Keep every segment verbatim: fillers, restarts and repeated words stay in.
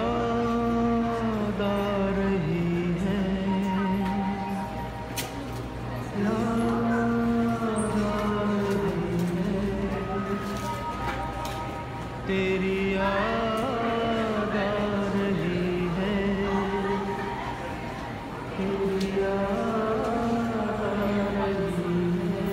याद आ रही है, याद आ रही है, तेरी याद आ रही है, तेरी याद आ रही है,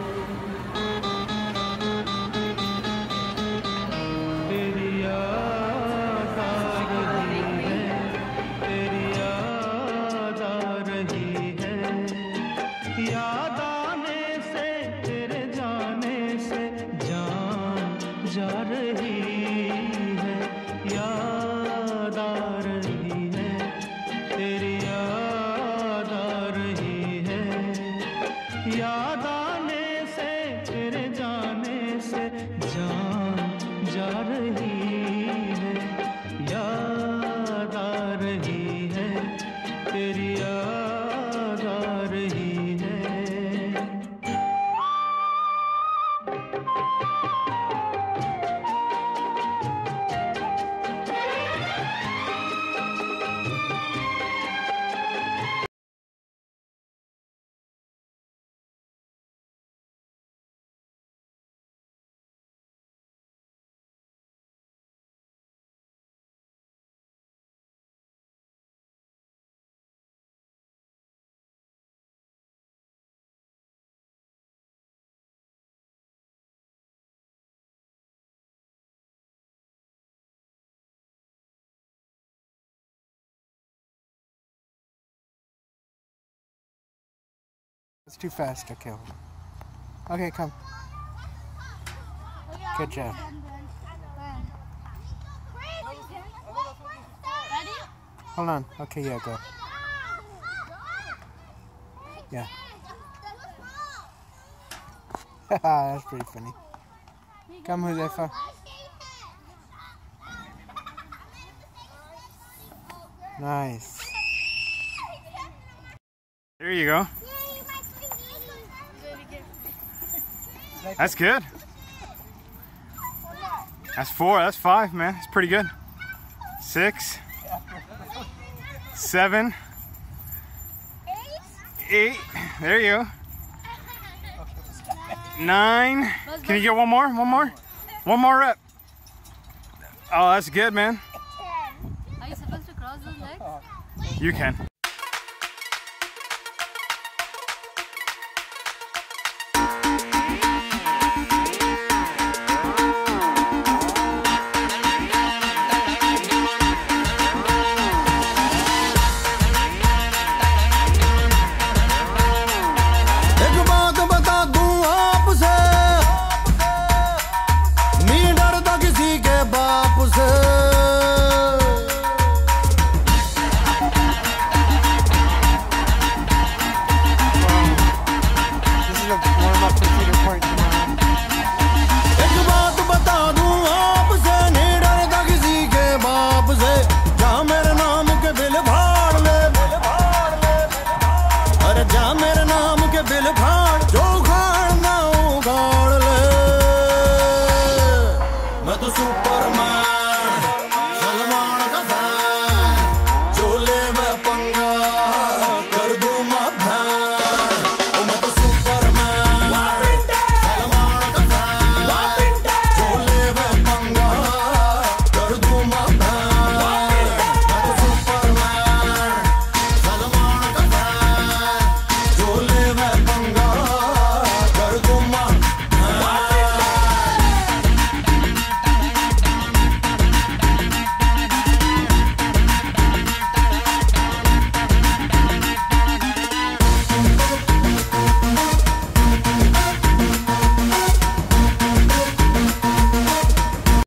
तेरी याद आ रही है, तेरी याद आ रही है, याद आने से तेरे जाने से जान जा रही है, याद आ रही है, तेरी याद आ रही है, याद आने से तेरे जाने से जान जा रही है, याद आ रही है, तेरी याद आ रही है। It's too fast to kill. Okay, come. Good job. Hold on. Okay, yeah, go. Yeah. That's pretty funny. Come, Josefa. Nice. There you go. That's good. That's four. That's five, man. That's pretty good. Six. Seven. Eight. There you go. Nine. Can you get one more? One more? One more rep. Oh, that's good, man. Are you supposed to cross those legs? You can.